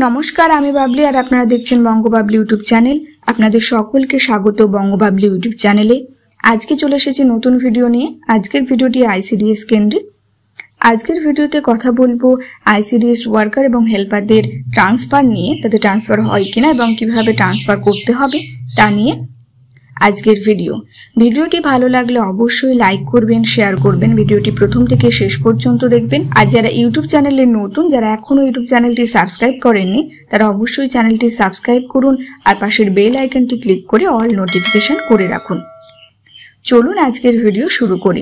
नमस्कार आमी बाबली और आपनारा देखছেন বঙ্গো বাবলি ইউটিউব চ্যানেল। আপনাদের সকলকে স্বাগত বঙ্গো বাবলি ইউটিউব চ্যানেলে। আজকে চলে এসেছি নতুন ভিডিও নিয়ে। আজকের ভিডিওটি আইসিডিএস কেন্দ্রিক। আজকের ভিডিওতে কথা বলবো আইসিডিএস ওয়ার্কার এবং হেল্পারদের ট্রান্সফার নিয়ে, তাদের ট্রান্সফার হয় কিনা এবং কিভাবে ট্রান্সফার করতে হবে তা নিয়ে আজকের ভিডিওটি ভালো লাগলে অবশ্যই লাইক করবেন, শেয়ার করবেন, ভিডিওটি প্রথম থেকে শেষ পর্যন্ত দেখবেন। আর যারা ইউটিউব চ্যানেলে নতুন, যারা এখনো ইউটিউব চ্যানেলটি সাবস্ক্রাইব করেননি, তারা অবশ্যই চ্যানেলটি সাবস্ক্রাইব করুন আর পাশের বেল আইকনটি ক্লিক করে অল নোটিফিকেশন করে রাখুন। চলুন আজকের ভিডিও শুরু করি।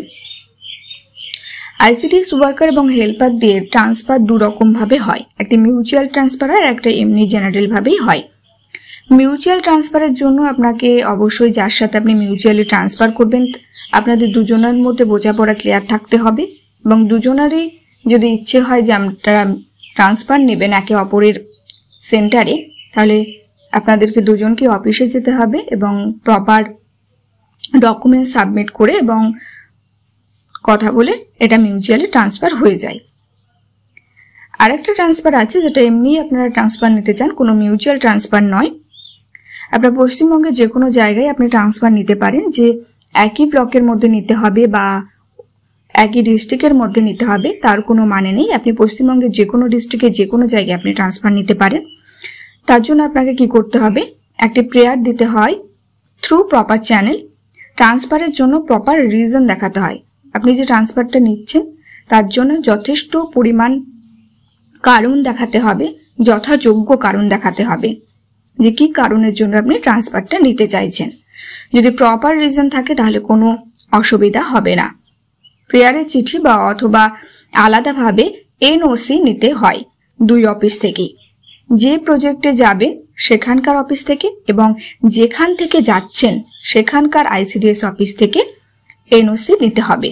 আইসিডিএস ওয়ার্কার এবং হেল্পারদের ট্রান্সফার দু রকম ভাবে হয়, একটা মিউচুয়াল ট্রান্সফার আর একটা এমনি জেনারেল ভাবেই হয়। মিউচুয়াল ট্রান্সফারের জন্য আপনাকে অবশ্যই যার সাথে আপনি মিউচুয়ালি ট্রান্সফার করবেন আপনাদের দুজনের মধ্যে বোঝাপড়া ক্লিয়ার থাকতে হবে এবং দুজনেরই যদি ইচ্ছে হয় যে আপনারা ট্রান্সফার নেবেন একে অপরের সেন্টারে, তাহলে আপনাদেরকে দুজনকে অফিসে যেতে হবে এবং প্রপার ডকুমেন্টস সাবমিট করে এবং কথা বলে এটা মিউচুয়ালি ট্রান্সফার হয়ে যায়। আরেকটা ট্রান্সফার আছে যেটা এমনি আপনারা ট্রান্সফার নিতে চান, কোনো মিউচুয়াল ট্রান্সফার নয়। আপনার পশ্চিমবঙ্গের যে কোনো জায়গায় আপনি ট্রান্সফার নিতে পারেন, যে একই ব্লকের মধ্যে নিতে হবে বা একই ডিস্ট্রিক্টের মধ্যে নিতে হবে তার কোনো মানে নেই। আপনি পশ্চিমবঙ্গের যে কোনো ডিস্ট্রিক্টে যে কোনো জায়গায় আপনি ট্রান্সফার নিতে পারেন। তার জন্য আপনাকে কি করতে হবে, একটি প্রেয়ার দিতে হয় থ্রু প্রপার চ্যানেল। ট্রান্সফারের জন্য প্রপার রিজন দেখাতে হয়। আপনি যে ট্রান্সফারটা নিচ্ছেন তার জন্য যথেষ্ট পরিমাণ কারণ দেখাতে হবে, যথাযোগ্য কারণ দেখাতে হবে যে কি কারণের জন্য আপনি ট্রান্সফারটা নিতে চাইছেন। যদি প্রপার রিজন থাকে তাহলে কোনো অসুবিধা হবে না। প্রেয়ারের চিঠি বা অথবা আলাদাভাবে এনওসি নিতে হয় দুই অফিস থেকেই, যে প্রজেক্টে যাবেন সেখানকার অফিস থেকে এবং যেখান থেকে যাচ্ছেন সেখানকার আইসিডিএস অফিস থেকে এনওসি নিতে হবে।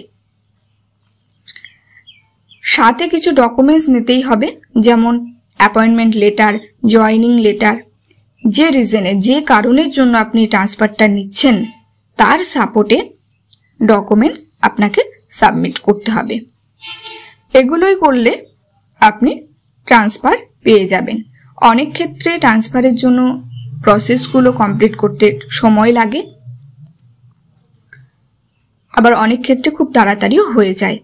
সাথে কিছু ডকুমেন্টস নিতেই হবে, যেমন অ্যাপয়েন্টমেন্ট লেটার, জয়নিং লেটার। যে রিজনে, যে কারণের জন্য আপনি ট্রান্সফারটা নিচ্ছেন তার সাপোর্টে ডকুমেন্টস আপনাকে সাবমিট করতে হবে। এগুলোই করলে আপনি ট্রান্সফার পেয়ে যাবেন। অনেক ক্ষেত্রে ট্রান্সফারের জন্য প্রসেসগুলো কমপ্লিট করতে সময় লাগে, আবার অনেক ক্ষেত্রে খুব তাড়াতাড়িও হয়ে যায়।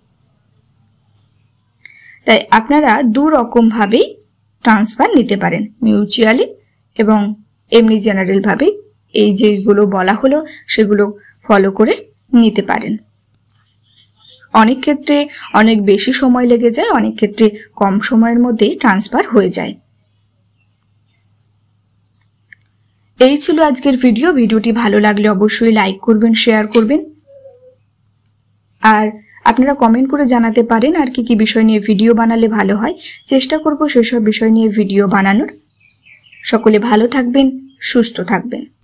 তাই আপনারা দু রকম ভাবেই ট্রান্সফার নিতে পারেন, মিউচুয়ালি এবং এমনি জেনারেল ভাবে। এই যেগুলো বলা হলো সেগুলো ফলো করে নিতে পারেন। অনেক ক্ষেত্রে অনেক বেশি সময় লেগে যায়, অনেক ক্ষেত্রে কম সময়ের মধ্যেই ট্রান্সফার হয়ে যায়। এই ছিল আজকের ভিডিওটি ভালো লাগলে অবশ্যই লাইক করবেন, শেয়ার করবেন আর আপনারা কমেন্ট করে জানাতে পারেন আর কি কি বিষয় নিয়ে ভিডিও বানালে ভালো হয়। চেষ্টা করব সেসব বিষয় নিয়ে ভিডিও বানানোর। সকলে ভালো থাকবেন, সুস্থ থাকবেন।